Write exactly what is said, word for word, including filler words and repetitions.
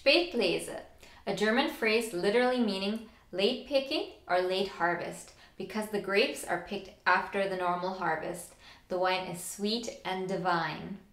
Spätlese, a German phrase literally meaning late picking or late harvest, because the grapes are picked after the normal harvest. The wine is sweet and divine.